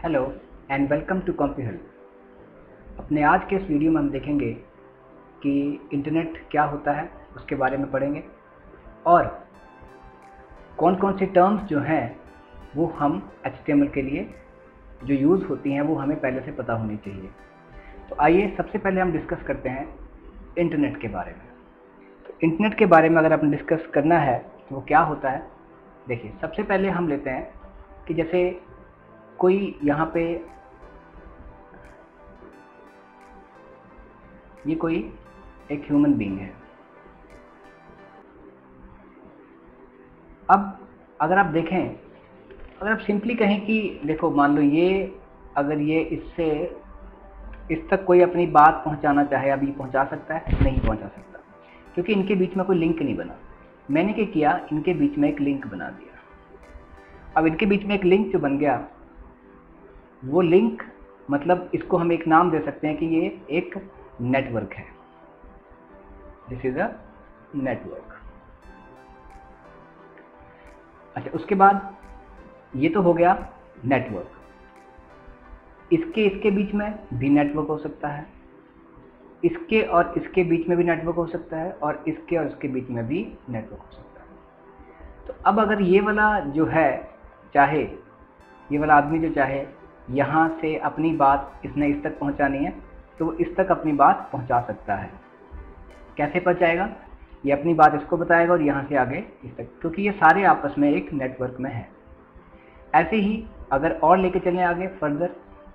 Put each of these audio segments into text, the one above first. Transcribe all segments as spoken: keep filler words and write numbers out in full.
Hello and welcome to Compuhelp. अपने आज के इस वीडियो में हम देखेंगे कि इंटरनेट क्या होता है, उसके बारे में पढ़ेंगे और कौन कौन सी टर्म्स जो हैं वो हम एच टी एम एल के लिए जो यूज़ होती हैं वो हमें पहले से पता होनी चाहिए। तो आइए सबसे पहले हम डिस्कस करते हैं इंटरनेट के बारे में। तो इंटरनेट के बारे में अगर आपने डिस्कस करना है तो वो क्या होता है, देखिए सबसे पहले हम लेते हैं कि जैसे कोई यहाँ पे ये कोई एक ह्यूमन बीइंग है। अब अगर आप देखें, अगर आप सिंपली कहें कि देखो मान लो ये अगर ये इससे इस तक कोई अपनी बात पहुंचाना चाहे, अभी पहुंचा सकता है? नहीं पहुंचा सकता, क्योंकि इनके बीच में कोई लिंक नहीं बना। मैंने क्या किया, इनके बीच में एक लिंक बना दिया। अब इनके बीच में एक लिंक जो बन गया, वो लिंक मतलब इसको हम एक नाम दे सकते हैं कि ये एक नेटवर्क है। This is a network. अच्छा, उसके बाद ये तो हो गया नेटवर्क। इसके इसके बीच में भी नेटवर्क हो सकता है, इसके और इसके बीच में भी नेटवर्क हो सकता है, और इसके और इसके बीच में भी नेटवर्क हो सकता है। तो अब अगर ये वाला जो है चाहे, ये वाला आदमी जो चाहे यहाँ से अपनी बात इसने इस तक पहुँचानी है तो वो इस तक अपनी बात पहुँचा सकता है। कैसे पहुँचाएगा? ये अपनी बात इसको बताएगा और यहाँ से आगे इस तक, क्योंकि ये सारे आपस में एक नेटवर्क में है। ऐसे ही अगर और लेके चलें आगे फर्दर,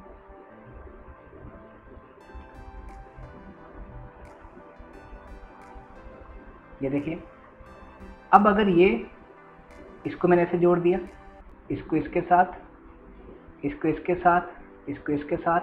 ये देखिए अब अगर ये इसको मैंने ऐसे जोड़ दिया, इसको इसके साथ, इसको इसके साथ, इसको इसके साथ,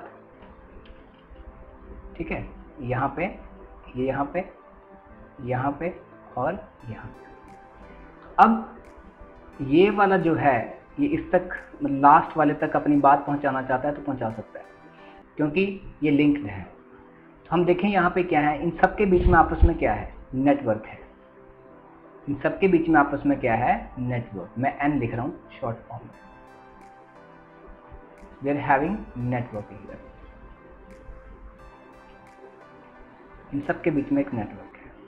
ठीक है, यहाँ पे, ये यहाँ पे, यहाँ पे और यहाँ पे। अब ये वाला जो है ये इस तक लास्ट वाले तक अपनी बात पहुँचाना चाहता है तो पहुँचा सकता है, क्योंकि ये लिंक्ड है। तो हम देखें यहाँ पे क्या है, इन सब के बीच में आपस में क्या है, नेटवर्क है। इन सब के बीच में आपस में क्या है, नेटवर्क। मैं एन लिख रहा हूँ शॉर्ट फॉर्म में। They are having network here। इन सब के बीच में एक नेटवर्क है,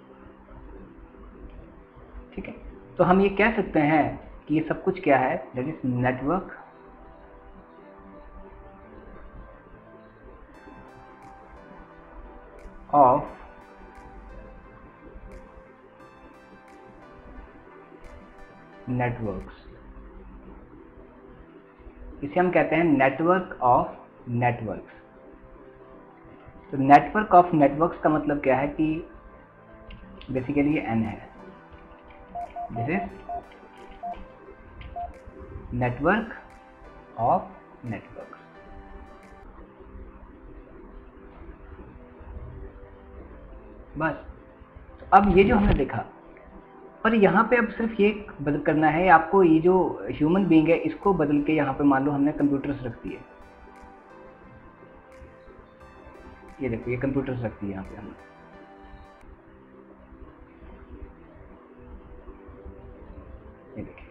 ठीक है। तो हम ये कह सकते हैं कि ये सब कुछ क्या है, that is network of networks. इसे हम कहते हैं नेटवर्क ऑफ नेटवर्क्स। तो नेटवर्क ऑफ नेटवर्क्स का मतलब क्या है कि बेसिकली ये एन है। This is network of networks. बस। तो अब ये जो हमने देखा, पर यहाँ पे अब सिर्फ ये बदल करना है आपको, ये जो ह्यूमन बीइंग है इसको बदल के यहाँ पे मान लो हमने कंप्यूटर्स रख दिए। ये देखो ये कंप्यूटर्स रख दिए यहाँ पे हमने। ये देखिए,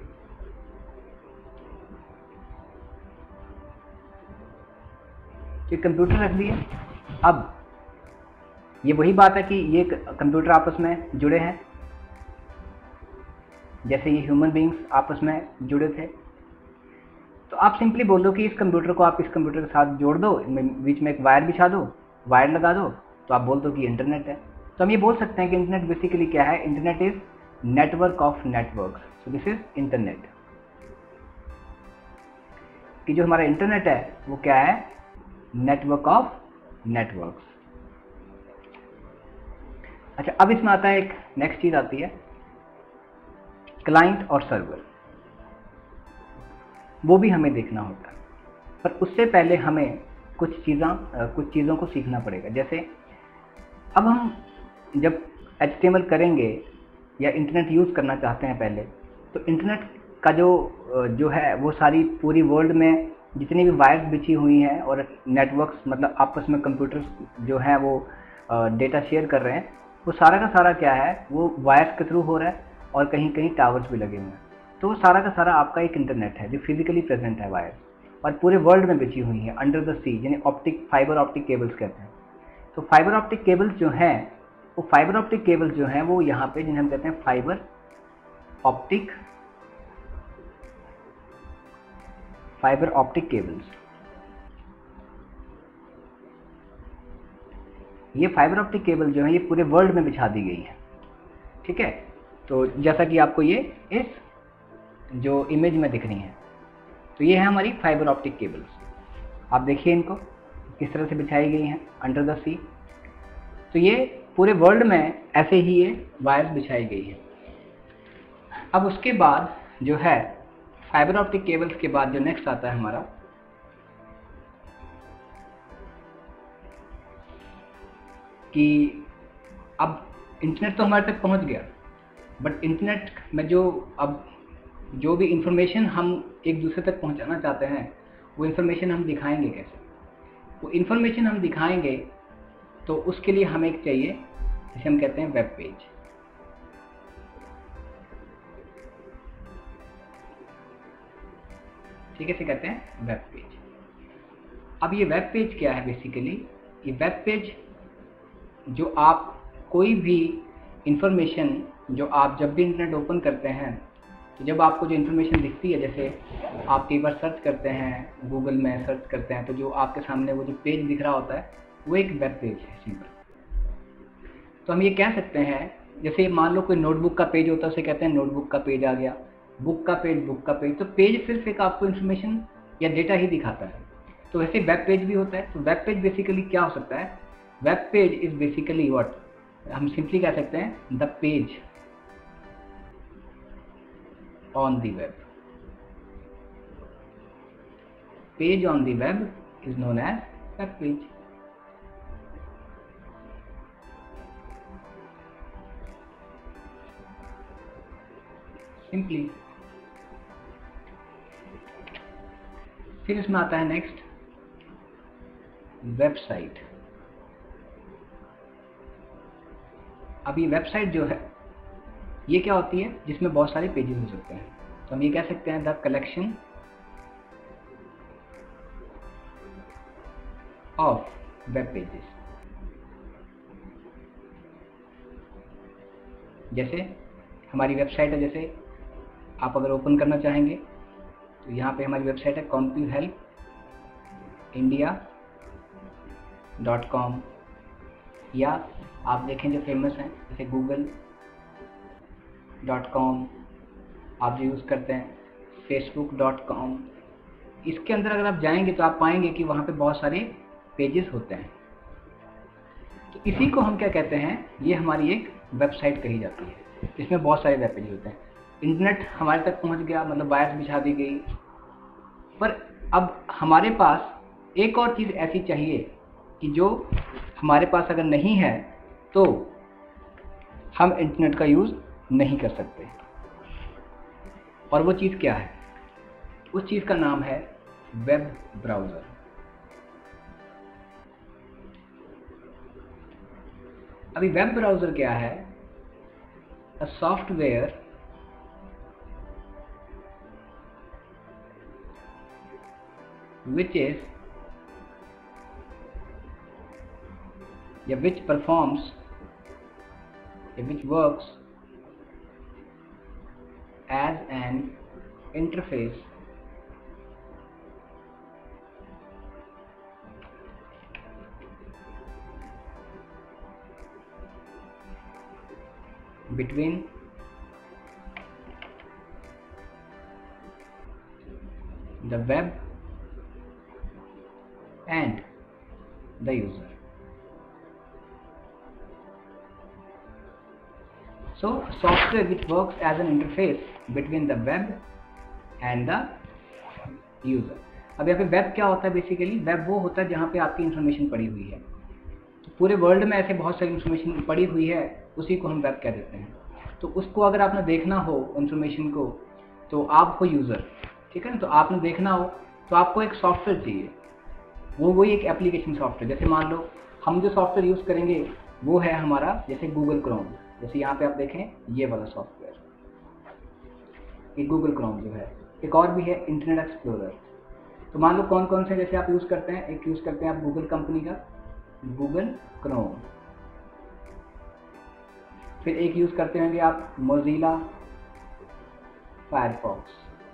ये कंप्यूटर रख दिए। अब ये वही बात है कि ये कंप्यूटर आपस में जुड़े हैं, जैसे ये ह्यूमन बीइंग्स आपस में जुड़े थे। तो आप सिंपली बोल दो कि इस कंप्यूटर को आप इस कंप्यूटर के साथ जोड़ दो, बीच में एक वायर बिछा दो, वायर लगा दो, तो आप बोल दो कि इंटरनेट है। तो हम ये बोल सकते हैं कि इंटरनेट बेसिकली क्या है, internet is network of networks. So this is internet. कि जो हमारा इंटरनेट है वो क्या है, नेटवर्क ऑफ नेटवर्क्स। अच्छा, अब इसमें आता है एक नेक्स्ट चीज आती है क्लाइंट और सर्वर। वो भी हमें देखना होता है, पर उससे पहले हमें कुछ चीज़ें कुछ चीज़ों को सीखना पड़ेगा। जैसे अब हम जब एच टी एम एल करेंगे या इंटरनेट यूज़ करना चाहते हैं पहले, तो इंटरनेट का जो जो है वो सारी पूरी वर्ल्ड में जितनी भी वायर्स बिछी हुई हैं और नेटवर्क्स मतलब आपस में कंप्यूटर्स जो हैं वो डेटा शेयर कर रहे हैं, वो सारा का सारा क्या है, वो वायर्स के थ्रू हो रहा है और कहीं कहीं टावर्स भी लगे हुए हैं। तो वो सारा का सारा आपका एक इंटरनेट है जो फिजिकली प्रेजेंट है वायर। और पूरे वर्ल्ड में बिछी हुई है अंडर द सी, यानी ऑप्टिक फाइबर ऑप्टिक केबल्स कहते हैं। तो फाइबर ऑप्टिक केबल्स जो हैं वो फाइबर ऑप्टिक केबल्स जो हैं वो यहाँ पे जिन्हें हम कहते हैं fibre optic fibre optic cables. ये फाइबर ऑप्टिक केबल जो है ये पूरे वर्ल्ड में बिछा दी गई है, ठीक है। तो जैसा कि आपको ये इस जो इमेज में दिख रही है, तो ये है हमारी फाइबर ऑप्टिक केबल्स। आप देखिए इनको किस तरह से बिछाई गई हैं अंडर द सी। तो ये पूरे वर्ल्ड में ऐसे ही ये वायर्स बिछाई गई है। अब उसके बाद जो है फाइबर ऑप्टिक केबल्स के बाद जो नेक्स्ट आता है हमारा कि अब इंटरनेट तो हमारे तक पहुंच गया, बट इंटरनेट में जो अब जो भी इंफॉर्मेशन हम एक दूसरे तक पहुंचाना चाहते हैं वो इंफॉर्मेशन हम दिखाएंगे कैसे? वो इंफॉर्मेशन हम दिखाएंगे तो उसके लिए हमें एक चाहिए जिसे हम कहते हैं वेब पेज। ठीक है, इसे कहते हैं वेब पेज। अब ये वेब पेज क्या है? बेसिकली ये वेब पेज जो आप कोई भी इंफॉर्मेशन जो आप जब भी इंटरनेट ओपन करते हैं तो जब आपको जो इन्फॉर्मेशन दिखती है, जैसे आप कई बार सर्च करते हैं गूगल में सर्च करते हैं तो जो आपके सामने वो जो पेज दिख रहा होता है वो एक वेब पेज है सिंपल। तो हम ये कह सकते हैं जैसे मान लो कोई नोटबुक का पेज होता है उसे कहते हैं नोटबुक का पेज आ गया, बुक का पेज बुक का पेज। तो पेज सिर्फ एक आपको इन्फॉर्मेशन या डेटा ही दिखाता है। तो वैसे वेब पेज भी होता है। तो वेब पेज बेसिकली क्या हो सकता है? Web page is basically what हम सिंपली कह सकते हैं the page on the web. Page on the web is known as web page. Simply. फिर इसमें आता है नेक्स्ट वेबसाइट। अब ये वेबसाइट जो है ये क्या होती है? जिसमें बहुत सारे पेजेस हो सकते हैं। तो हम ये कह सकते हैं the collection of web pages. जैसे हमारी वेबसाइट है, जैसे आप अगर ओपन करना चाहेंगे तो यहाँ पे हमारी वेबसाइट है Compu help India dot com, या आप देखें जो फेमस हैं जैसे गूगल डॉट कॉम आप जो यूज़ करते हैं, फेसबुक डॉट कॉम। इसके अंदर अगर आप जाएंगे तो आप पाएंगे कि वहाँ पे बहुत सारे पेजेस होते हैं। तो इसी को हम क्या कहते हैं? ये हमारी एक वेबसाइट कही जाती है। इसमें बहुत सारे वेब पेजेस होते हैं। इंटरनेट हमारे तक पहुँच गया, मतलब वायर्स बिछा दी गई, पर अब हमारे पास एक और चीज़ ऐसी चाहिए कि जो हमारे पास अगर नहीं है तो हम इंटरनेट का यूज़ नहीं कर सकते। और वो चीज़ क्या है? उस चीज़ का नाम है वेब ब्राउज़र। अभी वेब ब्राउज़र क्या है? A software which is yeah, which performs yeah, which works as an interface between the web and the user. So software which works as an interface between the web and the user. अब यहाँ पे web क्या होता है? Basically web वो होता है जहाँ पे आपकी इंफॉर्मेशन पड़ी हुई है। तो पूरे वर्ल्ड में ऐसे बहुत सारी इंफॉर्मेशन पड़ी हुई है, उसी को हम वेब कह देते हैं। तो उसको अगर आपने देखना हो इंफॉर्मेशन को तो आप हो यूज़र, ठीक है ना। तो आपने देखना हो तो आपको एक सॉफ्टवेयर चाहिए, वो वही एक एप्लीकेशन सॉफ्टवेयर। जैसे मान लो हम जो सॉफ्टवेयर यूज़ करेंगे वो है हमारा जैसे गूगल क्रोम। जैसे यहाँ पे आप देखें ये वाला सॉफ्टवेयर, ये गूगल क्रोम जो है। एक और भी है इंटरनेट एक्सप्लोरर। तो तो मान लो कौन कौन से जैसे आप यूज़ करते हैं, एक यूज़ करते हैं आप गूगल कंपनी का, गूगल क्रोम, फिर एक यूज़ करते होंगे आप मोज़िला फायरफॉक्स,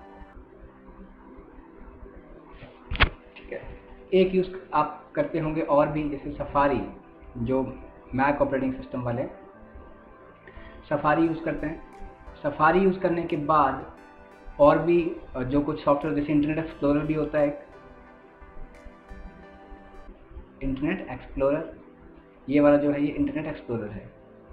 ठीक है। एक यूज़ आप करते होंगे और भी जैसे सफारी, जो मैक ऑपरेटिंग सिस्टम वाले सफारी यूज़ करते हैं। सफारी यूज़ करने के बाद और भी जो कुछ सॉफ्टवेयर जैसे इंटरनेट एक्सप्लोरर भी होता है, एक इंटरनेट एक्सप्लोरर, ये वाला जो है ये इंटरनेट एक्सप्लोरर है।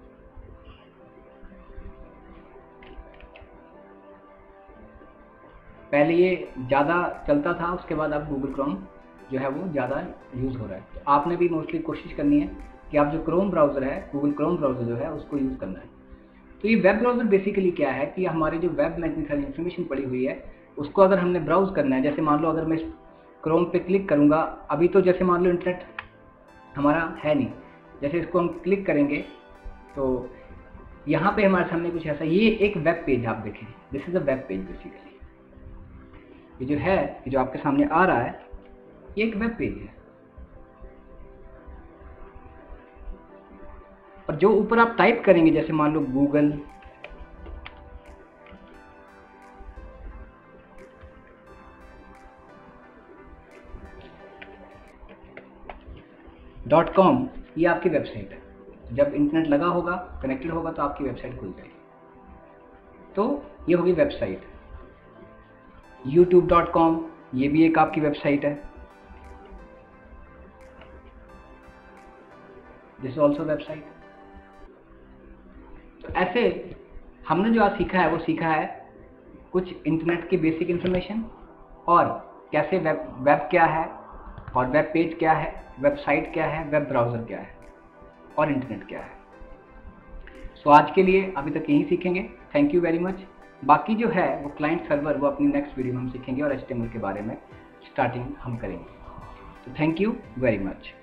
पहले ये ज़्यादा चलता था, उसके बाद अब गूगल क्रोम जो है वो ज़्यादा यूज़ हो रहा है। तो आपने भी मोस्टली कोशिश करनी है कि आप जो क्रोम ब्राउज़र है, गूगल क्रोम ब्राउज़र जो है उसको यूज़ करना है। तो ये वेब ब्राउज़र बेसिकली क्या है कि हमारे जो वेब में इतनी सारी इन्फॉर्मेशन पड़ी हुई है उसको अगर हमने ब्राउज़ करना है, जैसे मान लो अगर मैं क्रोम पे क्लिक करूँगा, अभी तो जैसे मान लो इंटरनेट हमारा है नहीं, जैसे इसको हम क्लिक करेंगे तो यहाँ पे हमारे सामने कुछ ऐसा, ये एक वेब पेज आप देखें, this is a web page basically. ये जो है, ये जो आपके सामने आ रहा है, ये एक वेब पेज है। और जो ऊपर आप टाइप करेंगे, जैसे मान लो गूगल डॉट कॉम, ये आपकी वेबसाइट है। जब इंटरनेट लगा होगा, कनेक्टेड होगा तो आपकी वेबसाइट खुल जाएगी। तो ये होगी वेबसाइट। यूट्यूब डॉट कॉम, ये भी एक आपकी वेबसाइट है, दिस इज ऑल्सो वेबसाइट। तो ऐसे हमने जो आज सीखा है वो सीखा है कुछ इंटरनेट की बेसिक इंफॉर्मेशन, और कैसे वेब वेब क्या है, और वेब पेज क्या है, वेबसाइट क्या है, वेब ब्राउज़र क्या है, और इंटरनेट क्या है। सो so, आज के लिए अभी तक यही सीखेंगे। Thank you very much. बाकी जो है वो क्लाइंट सर्वर, वो अपनी नेक्स्ट वीडियो में हम सीखेंगे, और एच टी एम एल के बारे में स्टार्टिंग हम करेंगे। तो थैंक यू वेरी मच।